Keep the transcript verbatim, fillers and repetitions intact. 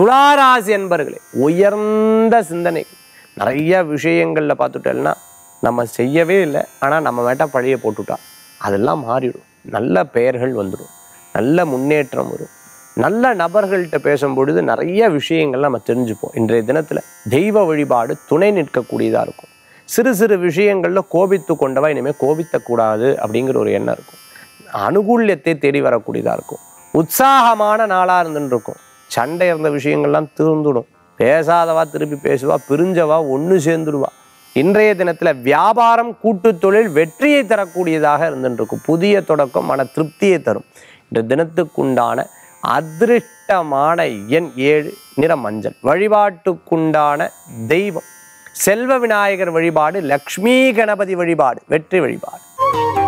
துளாராசி என்பர்களே, உயர்ந்த சிந்தனை. நிறைய விஷயங்களில் பார்த்துட்டோம்னா நம்ம செய்யவே இல்லை, ஆனால் நம்ம மேட்ட பழிய போட்டுட்டா அதெல்லாம் மாறிடும். நல்ல பெயர்கள் வந்துடும், நல்ல முன்னேற்றம் வரும். நல்ல நபர்கள்ட்ட பேசும்பொழுது நிறைய விஷயங்கள் நம்ம தெரிஞ்சுப்போம். இன்றைய தினத்தில் தெய்வ வழிபாடு துணை நிற்கக்கூடியதாக இருக்கும். சிறு சிறு விஷயங்களில் கோபித்து கொண்டவா இனிமேல் கோபித்தக்கூடாது அப்படிங்கிற ஒரு எண்ணம் இருக்கும். அனுகூல்யத்தை தேடி வரக்கூடியதாக இருக்கும். உற்சாகமான நாளாக இருந்துன்னு இருக்கும். சண்டை இருந்த விஷயங்கள்லாம் தீர்ந்துடும். பேசாதவா திருப்பி பேசுவா, பிரிஞ்சவா ஒன்று சேர்ந்துடுவா. இன்றைய தினத்தில் வியாபாரம் கூட்டு தொழில் வெற்றியை தரக்கூடியதாக இருந்துருக்கும். புதிய தொடக்கம் மன திருப்தியை தரும். இந்த தினத்துக்குண்டான அதிருஷ்டமான எண் ஏழு, நிற மஞ்சள். வழிபாட்டுக்குண்டான தெய்வம் செல்வ விநாயகர் வழிபாடு, லக்ஷ்மி கணபதி வழிபாடு வெற்றி வழிபாடு.